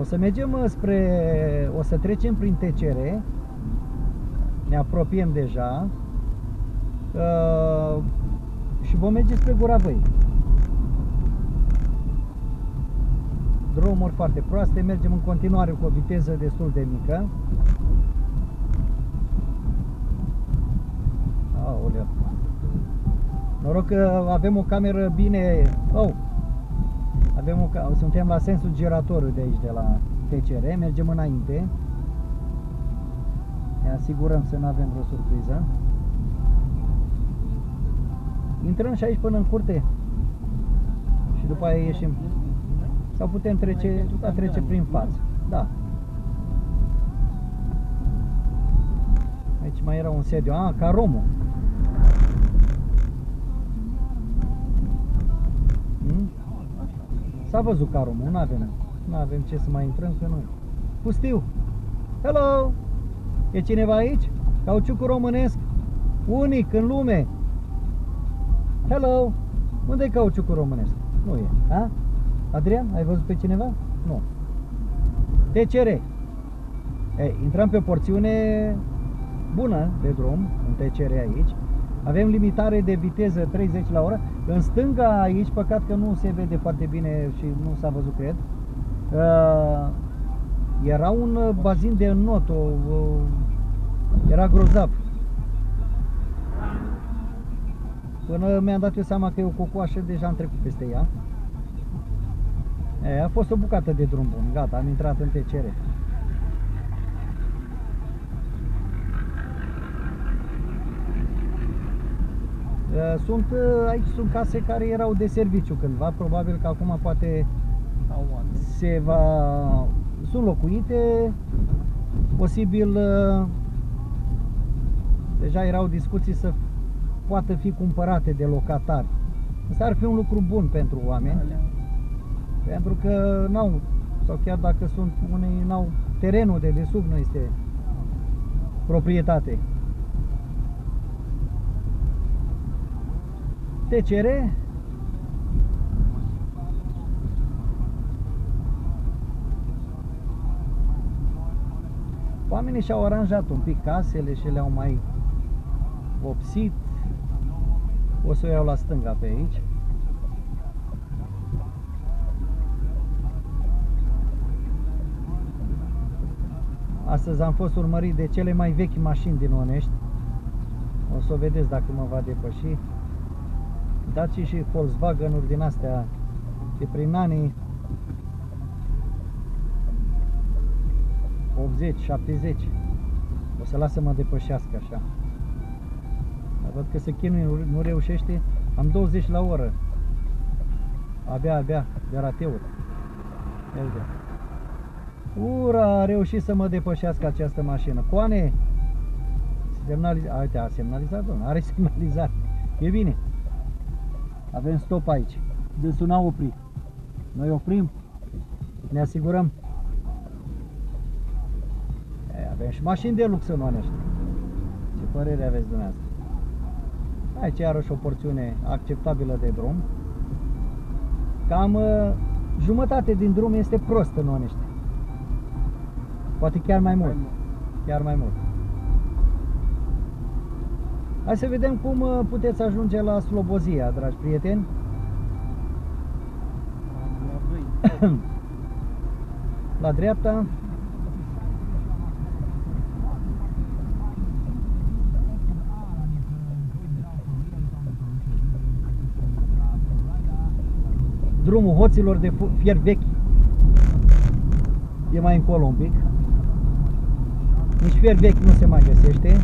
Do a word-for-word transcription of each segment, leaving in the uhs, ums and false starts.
O să mergem spre... O să trecem prin T C R. Ne apropiem deja. Uh, și vom merge spre Gura Văii. Drumuri foarte proaste, mergem în continuare cu o viteză destul de mică. Aoleu. Noroc că avem o cameră bine... Oh! Avem o... Suntem la sensul giratoriu de aici, de la T C R. Mergem înainte. Ne asigurăm să nu avem vreo surpriză. Intrăm și aici până în curte. Și după aia ieșim. Sau putem trece, da, trece prin față. Da. Aici mai era un sediu. Ah, Caromul. Hmm? S-a văzut Caromul, nu avem. Nu avem ce să mai intrăm, că nu. Pustiu. Hello! E cineva aici? Cauciucul românesc? Unic în lume. Hello! Unde e cauciucul românesc? Nu e. A? Adrian, ai văzut pe cineva? Nu. T C R. Ei, intrăm pe o porțiune bună de drum, în T C R aici. Avem limitare de viteză treizeci la oră. În stânga aici, păcat că nu se vede foarte bine și nu s-a văzut, cred. Uh, era un bazin de not, o, o, era grozav. Până mi-am dat eu seama că e o cocoașă, deja am trecut peste ea. E, a fost o bucată de drum bun, gata, am intrat în T C R. Sunt, aici sunt case care erau de serviciu cândva, probabil că acum poate se va... Sunt locuite, posibil deja erau discuții să poată fi cumpărate de locatari. Asta ar fi un lucru bun pentru oameni, pentru că n-au, sau chiar dacă sunt unei, n-au terenul de desubt, nu este proprietate. T C R. Oamenii și-au aranjat un pic casele și le-au mai vopsit. O să o iau la stânga pe aici. Astăzi am fost urmărit de cele mai vechi mașini din Onești. O să o vedeți dacă mă va depăși. Daci și Volkswagen-uri din astea de prin anii optzeci șaptezeci. O să lasă să mă depășească așa. Dar văd că se chinuie, nu, nu reușește. Am douăzeci la oră. Abia, abia, de rateuri. Ura, a reușit să mă depășească această mașină. Coane! Semnaliza... Uite, a semnalizat, domnule. Are semnalizat. E bine. Avem stop aici. Dânsul n-a oprit. Noi oprim. Ne asigurăm. E, avem și mașini de lux în Onești. Ce părere aveți dumneavoastră? Aici iarăși o porțiune acceptabilă de drum. Cam uh, jumătate din drum este prost în Onești. Poate chiar mai mult. Chiar mai mult. Hai să vedem cum puteți ajunge la Slobozia, dragi prieteni. La dreapta. Drumul hoților de fier vechi. E mai încolo un pic. Nici fier vechi nu se mai găsește.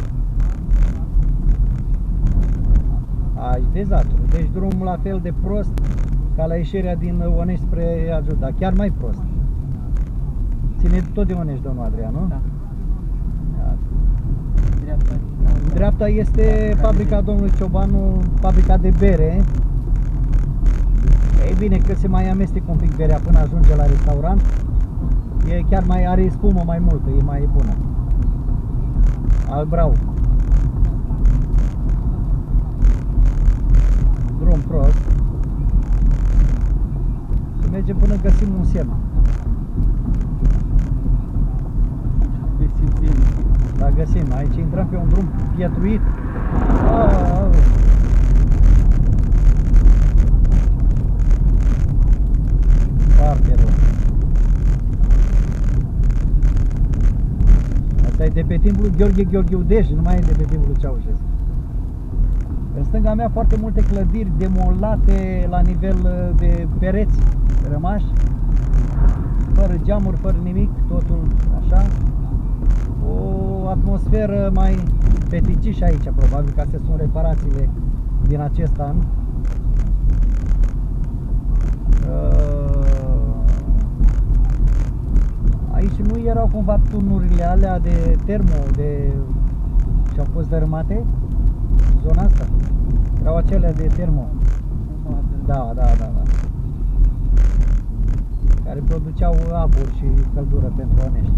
Aici dezastru. Deci drumul la fel de prost ca la ieșirea din Onești spre Arjut, dar chiar mai prost. Ține tot de Onești, domnul Adrian, nu? Da. Dreapta. Dreapta este fabrica domnului Ciobanu, fabrica de bere. Ei bine, că se mai amestec un pic berea până ajunge la restaurant. E chiar mai are spumă mai multă, e mai bună. Albrau. Drum prost. Și mergem până găsim un semn. Da, găsim. Aici intrăm pe un drum pietruit. Oh, foarte rău. Asta e de pe timpul lui Gheorghe Gheorgheudeș, nu mai e de pe timpul lui Ceaușescu. În stânga mea foarte multe clădiri demolate la nivel de pereți rămași, fără geamuri, fără nimic, totul așa. O atmosferă mai peticișă aici, probabil că astea sunt reparațiile din acest an. Aici nu erau cumva turnurile alea de termo de... și au fost dărâmate? Zona asta? Erau acelea de termo. Da, da, da, da. Care produceau abur și căldură pentru onești.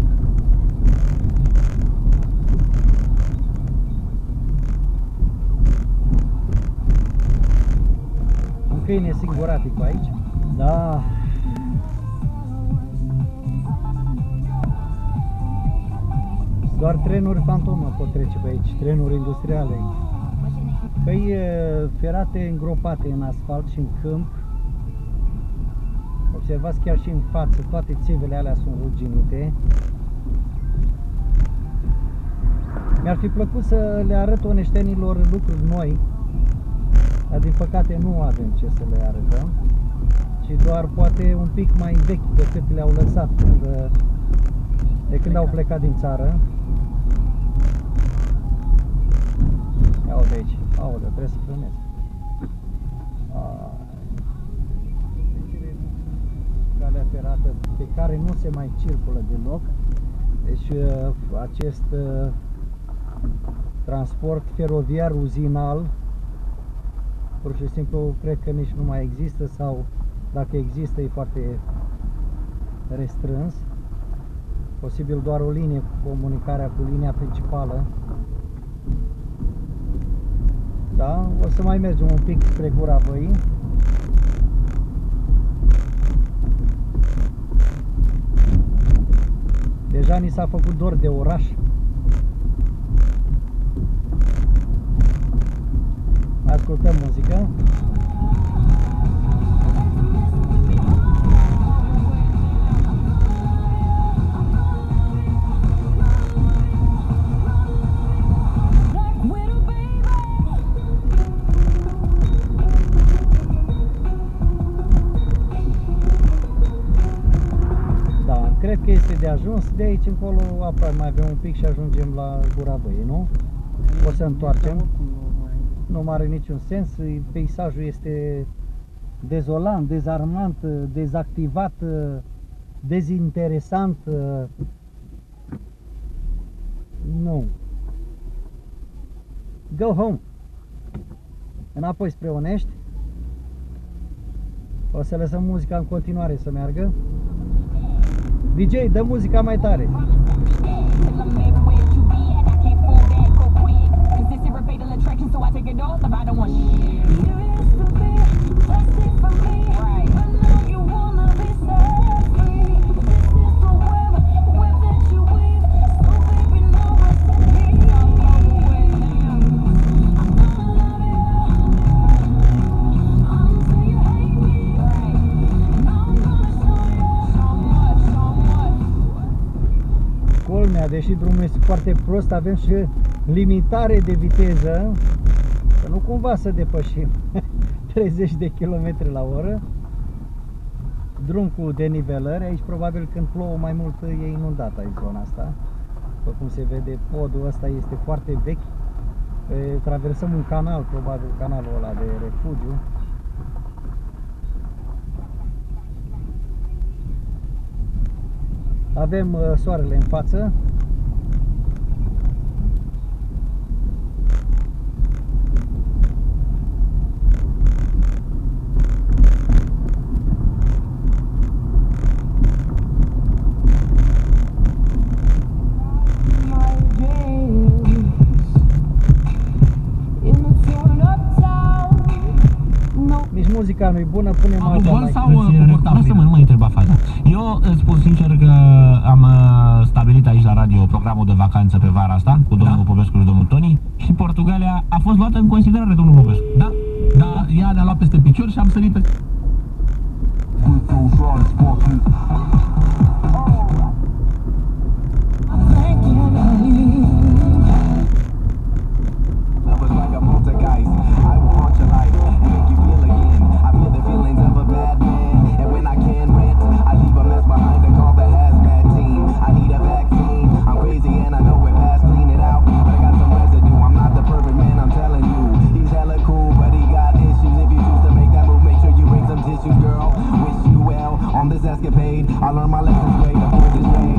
Un câine singuratic pe aici. Da. Doar trenuri fantomă pot trece pe aici, trenuri industriale. Căi ferate îngropate în asfalt și în câmp. Observați chiar și în față, toate țevele alea sunt ruginite. Mi-ar fi plăcut să le arăt oneștenilor lucruri noi, dar din păcate nu avem ce să le arătăm, ci doar poate un pic mai vechi decât le-au lăsat când, de când au plecat din țară. Ia uite aici, aoleu, trebuie să frânez. Calea ferată pe care nu se mai circulă deloc. Deci acest transport feroviar uzinal pur și simplu cred că nici nu mai există, sau dacă există e foarte restrâns. Posibil doar o linie cu comunicarea cu linia principală. Da, o să mai mergem un pic spre Gura Văii. Deja ni s-a făcut dor de oraș. Ascultăm muzică. Cred că este de ajuns, de aici încolo aproape mai avem un pic și ajungem la Gura Văii, nu? O să întoarcem. Nu mai are niciun sens, peisajul este dezolant, dezarmant, dezactivat, dezinteresant. Nu. Go home. Înapoi spre Onești. O să lăsăm muzica în continuare să meargă. D J, dă muzica mai tare. Deși drumul este foarte prost, avem și limitare de viteză, să nu cumva să depășim treizeci de kilometri la oră. Drum cu denivelări, aici probabil când plouă mai mult e inundat aici zona asta. După cum se vede, podul ăsta este foarte vechi. Traversăm un canal, probabil canalul ăla de refugiu. Avem soarele în față. muzica nu-i bună, punem Cu alta gol mai... sau cu Lasă-mă, nu mă întreba fata. Eu îți spun sincer că am uh, stabilit aici la radio programul de vacanță pe vara asta cu domnul Da. Popescu și domnul Toni și Portugalia a fost luată în considerare, domnul Popescu. Da, da, ea ne-a luat peste picior și am sărit pe... I learned my lessons way to move this way.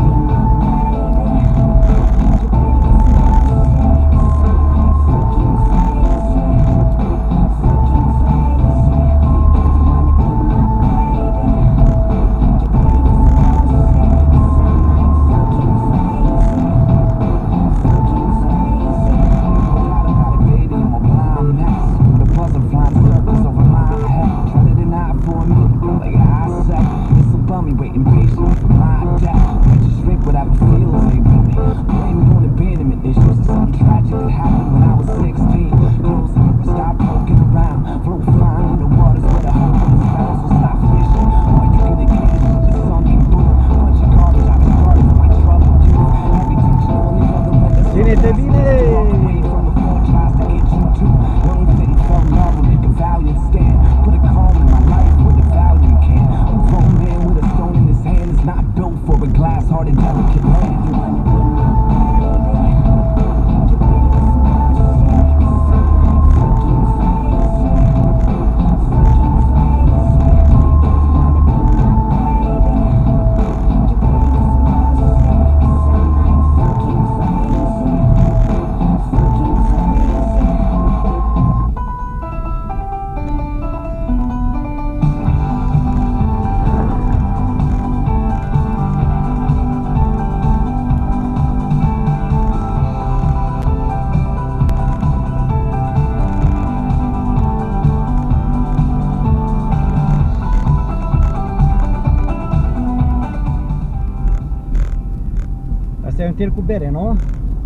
Asta e un tir cu bere, nu?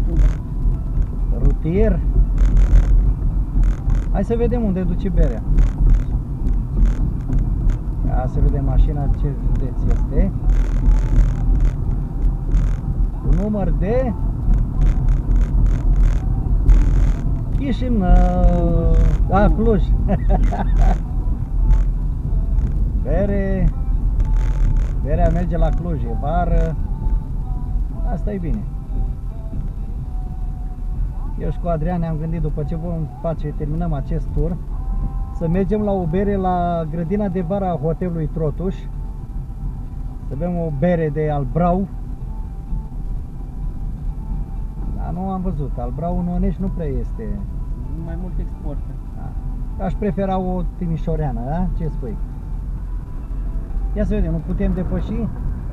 Rutier. Hai să vedem unde duce berea. Ia să vedem mașina ce județ este. Cu număr de Chișinău. Da, Cluj. Bere. Berea merge la Cluj, e vară. Asta e bine. Eu și cu Adrian ne-am gândit, după ce vom face, terminăm acest tur, să mergem la o bere la grădina de vară a hotelului Trotuș. Să bem o bere de Albrau. Dar nu am văzut, Albrau în Onești nu prea este. Mai mult exportă. Da. Aș prefera o timișoreană, da? Ce spui? Ia să vedem, nu putem depăși?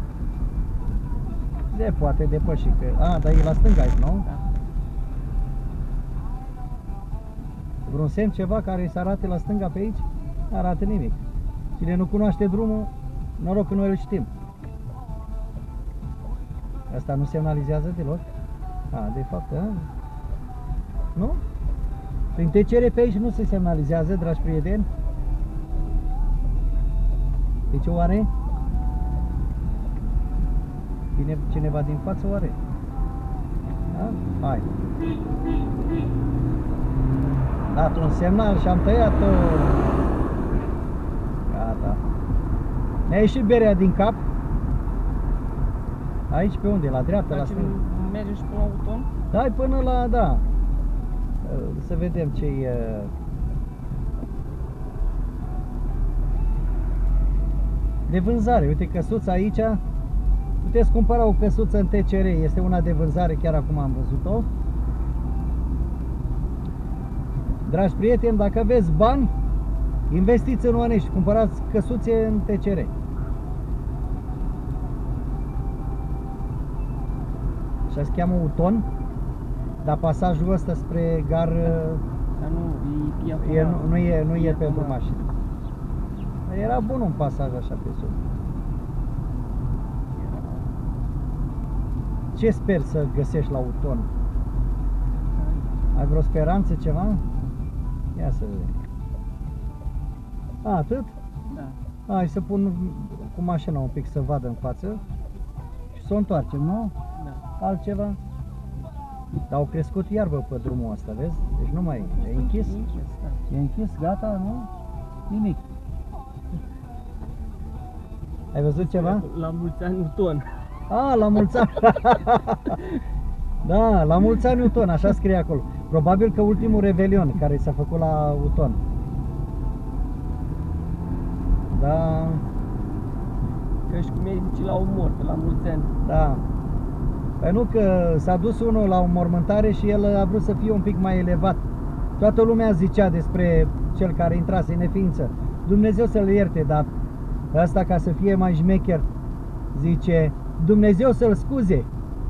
Se poate depăși, că... A, dar e la stânga aici, nu? Da. Vreun semn, ceva care să arate la stânga pe aici? Nu arată nimic. Cine nu cunoaște drumul, noroc că noi îl știm. Asta nu semnalizează deloc? A, de fapt, a? Nu? Prin T C R pe aici nu se semnalizează, dragi prieteni. Deci oare? Vine cineva din față, oare? Da? Hai. Dat un semnal și am tăiat-o. Gata. Ne-a ieșit berea din cap. Aici pe unde? La dreapta, la stânga? Mergem și până la Uton? Hai până la, da. Să vedem ce-i... De vânzare. Uite, căsuța aici. Puteți cumpăra o căsuță în T C R. Este una de vânzare, chiar acum am văzut-o. Dragi prieteni, dacă aveți bani, investiți în Onești, cumpărați căsuțe în T C R. Așa se cheamă Uton, dar pasajul ăsta spre gar... Dar nu, e, e, nu, nu e, nu e pentru mașini. Era bun un pasaj așa pe sub. Ce sper să găsești la Uton? Ai vreo speranță, ceva? Ia să vedem. A, atât? Da. Hai să pun cu mașina un pic să vadă în față și să o întoarcem, nu? Da. Altceva? Dar au crescut iarbă pe drumul ăsta, vezi? Deci nu mai e, e închis? E închis, da. E închis, gata, nu? Nimic. Ai văzut ceva? La mulți ani Uton. A, la mulți ani! Da, la mulți ani Uton, așa scrie acolo. Probabil că ultimul revelion care s-a făcut la Uton. Da, Că și cum e zice la un mort, la mulți ani. da. Păi nu, că s-a dus unul la o mormântare și el a vrut să fie un pic mai elevat. Toată lumea zicea despre cel care intrase în neființă. Dumnezeu să-l ierte, dar ăsta, ca să fie mai șmecher, zice Dumnezeu să-l scuze.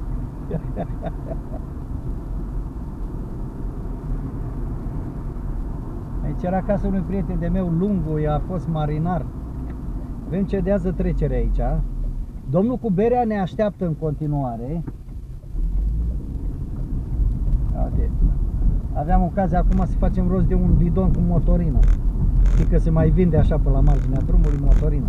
Aici era casa unui prieten de meu, Lungu, a fost marinar. Avem cedează trecere aici. Domnul cu berea ne așteaptă în continuare. Uite. Aveam ocazia acum să facem rost de un bidon cu motorină. Știi că se mai vinde așa pe la marginea drumului motorină.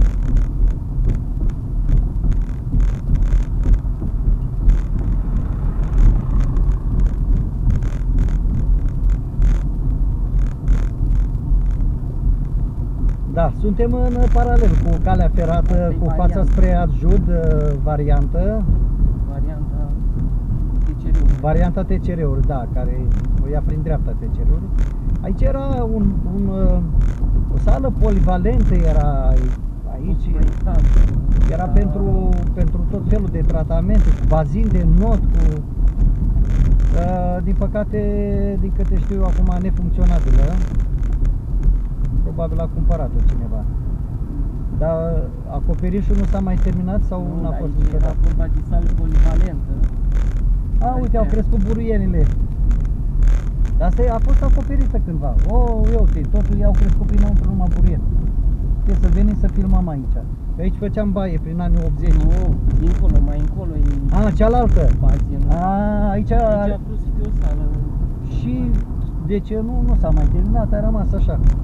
Da, suntem în paralel cu calea ferată, cu fața spre Adjud, variantă. Varianta T C R-ului. Varianta T C R-uri, da, care o ia prin dreapta T C R-uri. Aici era un, un, o sală polivalentă, era aici. Era pentru, pentru tot felul de tratamente, cu bazin de not, cu... Uh, din păcate, din câte știu eu acum, nefuncționabilă. Probabil a cumpărat-o cineva. Dar acoperișul nu s-a mai terminat sau Nu, n-a dar fost aici era niciodată? vorba de sală polivalentă. A, uite, au crescut buruienile. Dar asta e- a fost acoperită cândva. Oh, uite, totul i-au crescut prinăuntru numai buruieni. Trebuie să venim să filmăm aici. Că aici făceam baie prin anii optzeci. Nu, dincolo, mai încolo e A, cealaltă. bazinul. A, aici... Aici a vrut să fie o sală. Și de ce nu, nu s-a mai terminat, a rămas așa.